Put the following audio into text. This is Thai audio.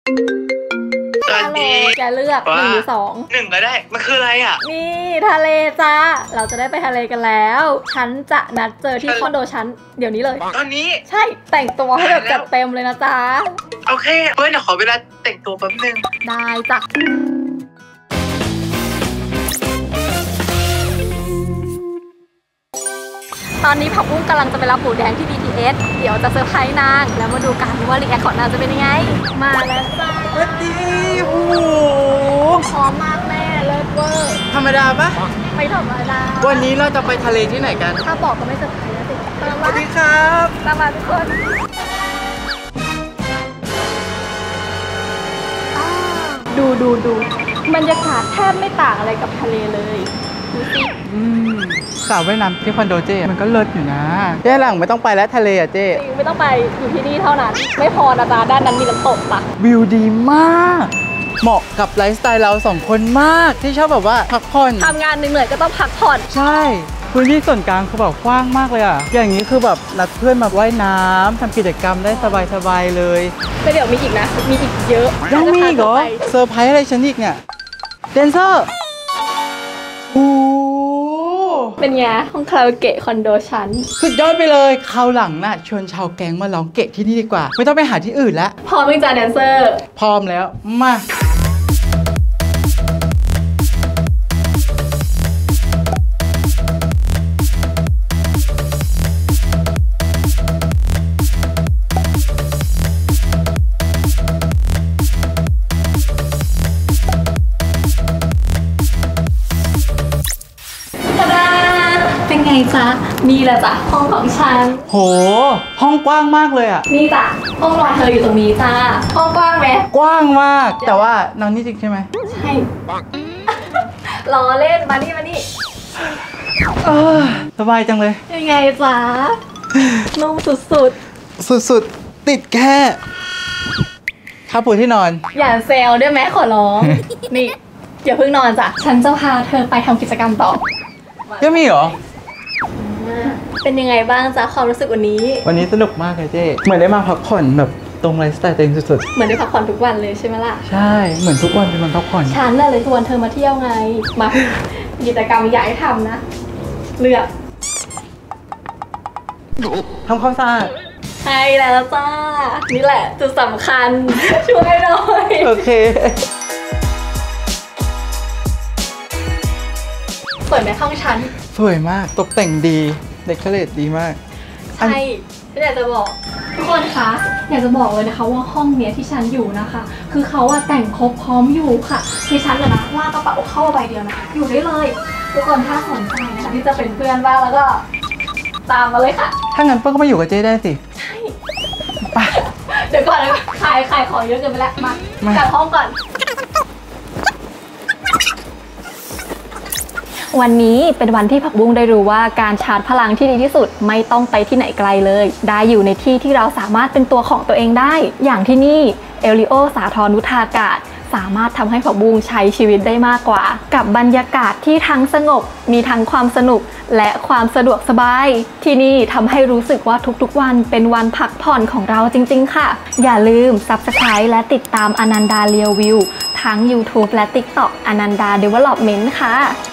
ฮัลโหลแกเลือก1 หรือ 2 1ก็ได้มันคืออะไรอ่ะนี่ทะเลจ้าเราจะได้ไปทะเลกันแล้วฉันจะนัดเจอที่คอนโดฉันเดี๋ยวนี้เลยตอนนี้ใช่แต่งตัวให้แบบจัดเต็มเลยนะจ๊ะโอเคเพื่อนเดี๋ยวขอเวลาแต่งตัวแป๊บนึงได้จ้ะตอนนี้ผักบุ้งกำลังจะไปรับหมูแดงที่ BTS เดี๋ยวจะเซอร์ไพรส์นางแล้วมาดูกันว่ารีแอคของนางจะเป็นยังไงมาแล้วจ้าสวัสดีโอ้โหพร้อมมากแม่เลิศเวอร์ธรรมดาปะไม่ธรรมดาวันนี้เราจะไปทะเลที่ไหนกันถ้าบอกก็ไม่เซอร์ไพรส์แล้วสิสวัสดีครับตามมาทุกคนดูบรรยากาศแทบไม่ต่างอะไรกับทะเลเลยดูสิสาวว่ายน้ำที่คอนโดเจ้มันก็เลิศอยู่นะเจ้หลังไม่ต้องไปแล้วทะเลอ่ะเจ้ไม่ต้องไปอยู่ที่นี่เท่านั้นไม่พอนะจ๊ะด้านนั้นมีน้ำตกปะวิวดีมากเหมาะกับไลฟ์สไตล์เรา2 คนมากที่ชอบแบบว่าพักผ่อนทำงานเหนื่อยๆก็ต้องพักผ่อนใช่พื้นที่ส่วนกลางคือแบบกว้างมากเลยอ่ะอย่างนี้คือแบบนัดเพื่อนมาว่ายน้ำทำกิจกรรมได้สบายๆเลยแต่เดี๋ยวมีอีกนะมีอีกเยอะยังมีอีกเหรอเซอร์ไพรส์อะไรฉันอีกเนี่ยแดนเซอร์โอ้เป็นไงห้องคาราโอเกะคอนโดชั้นสุดยอดไปเลยคราวหลังน่ะชวนชาวแก๊งมาร้องเกะที่นี่ดีกว่าไม่ต้องไปหาที่อื่นแล้วพร้อมไหมจ๊ะแดนเซอร์พร้อมแล้วมาเป็นไงจ๊ะนี่แหละจ้ะห้องของฉันโหห้องกว้างมากเลยอ่ะนี่จ้ะห้องนอนเธออยู่ตรงนี้จ้าห้องกว้างไหมกว้างมากแต่ว่านอนนี่จริงใช่ไหมใช่ล้อเล่นมานี่สบายจังเลยยังไงจ๊ะนุ่มสุดติดแค่ผ้าปูที่นอนอย่าเซลได้ไหมขอร้องนี่อย่าเพิ่งนอนจ้ะฉันจะพาเธอไปทำกิจกรรมต่อยังมีเหรอเป็นยังไงบ้างจ๊ะความรู้สึกวันนี้สนุกมากเลยเจ๊เหมือนได้มาพักผ่อนแบบตรงไลฟ์สไตล์ตัวเองสุดๆเหมือนได้พักผ่อนทุกวันเลยใช่ไหมล่ะใช่เหมือนทุกวันเป็นวันพักผ่อนฉันน่ะเลยชวนเธอมาเที่ยวไงมากิจกรรมอยากให้ทำนะเลือกทำความสะอาดใช่แล้วจ้านี่แหละจุดสำคัญช่วยหน่อยโอเคสวยไหมห้องฉันสวยมากตกแต่งดีเดคอเรทดีมากใช่อยากจะบอกทุกคนคะอยากจะบอกเลยนะคะว่าห้องเนี้ยที่ฉันอยู่นะคะคือเขาแต่งครบพร้อมอยู่ค่ะที่ฉันนะลากกระเป๋าเข้าใบเดียวนะคะอยู่ได้เลยทุกคนถ้าสนใจนะคะที่จะเป็นเพื่อนบ้างแล้วก็ตามมาเลยค่ะถ้างั้นเปิ้ลก็มาอยู่กับเจ๊ได้สิใช่ไปเดี๋ยวก่อนนะขายของเยอะเกินไปแล้วมากลับห้องก่อนวันนี้เป็นวันที่ผักบุ้งได้รู้ว่าการชาร์จพลังที่ดีที่สุดไม่ต้องไปที่ไหนไกลเลยได้อยู่ในที่ที่เราสามารถเป็นตัวของตัวเองได้อย่างที่นี่เอลิโอสาทรนุชากาศสามารถทำให้ผักบุ้งใช้ชีวิตได้มากกว่ากับบรรยากาศที่ทั้งสงบมีทั้งความสนุกและความสะดวกสบายที่นี่ทำให้รู้สึกว่าทุกๆวันเป็นวันพักผ่อนของเราจริงๆค่ะอย่าลืม Subscribe และติดตามอนันดาเรียววิวทั้ง YouTube และ TikTok อนันดา Development ค่ะ